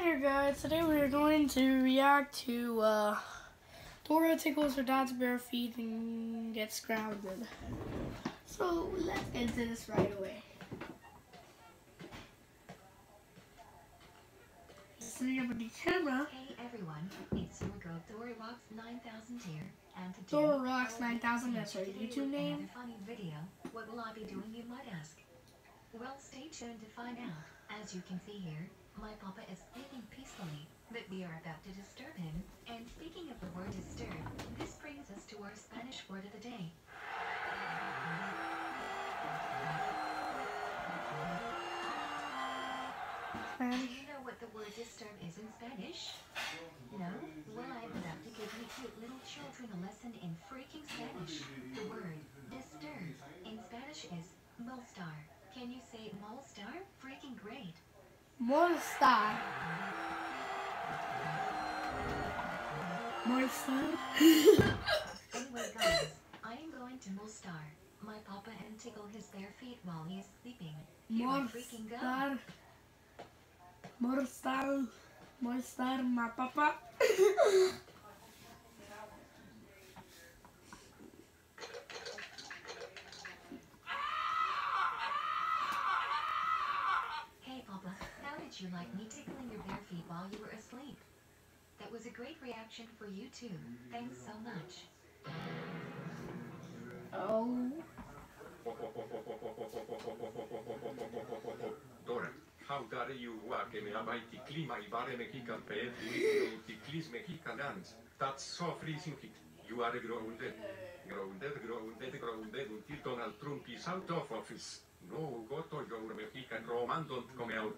here, guys. Today we're going to react to Dora tickles her dad's bare feet and gets grounded. So let's get into this right away. Setting up a new camera. Hey everyone, it's your girl Dora Rocks 9000 here, and today Dora Rocks 9000, that's her YouTube name. Another funny video. What will I be doing, you might ask? Well, stay tuned to find out. As you can see here, my papa is sleeping peacefully, but we are about to disturb him. And speaking of the word disturb, this brings us to our Spanish word of the day. Do you know what the word disturb is in Spanish? No? Well, I'm about to give you cute little children a lesson in freaking Spanish. The word disturb in Spanish is molestar. Can you say molestar? Freaking great. Molestar. Molestar. Anyway, guys, I am going to molestar my papa and tickle his bare feet while he is sleeping. Here I freaking go. Molestar my papa. Hey Papa, how did you like me tickling your bare feet while you were asleep? That was a great reaction for you too. Thanks so much. Oh. Dora, how dare you walk in a mighty clima ibare Mexican pet with Mexicans? That's so freezing. You are grounded until Donald Trump is out of office. No, go to your Mexican Rome and don't come out.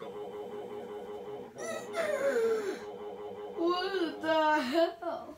What the hell?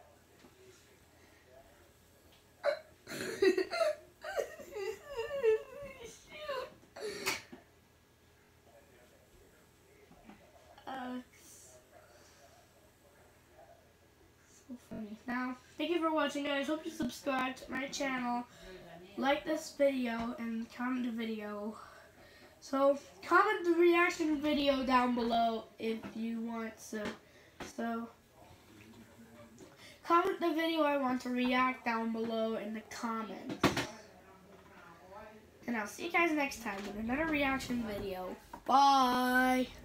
So funny. Now, thank you for watching, guys. Hope you subscribe to my channel, like this video, and comment the video. So, comment the reaction video down below if you want to. So, comment the video I want to react down below in the comments. And I'll see you guys next time with another reaction video. Bye!